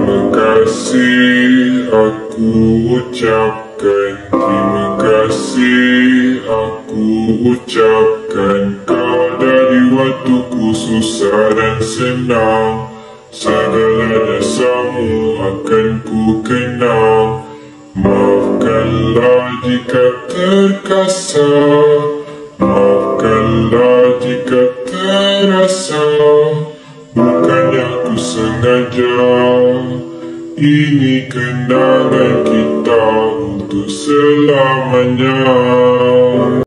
Terima kasih aku ucapkan, terima kasih aku ucapkan. Kau dari waktuku susah dan senang, segala jasamu akan ku kenang. Maafkanlah jika terkasar, maafkanlah jika terasa bukannya aku sengaja. Ini kenangan kita untuk selamanya.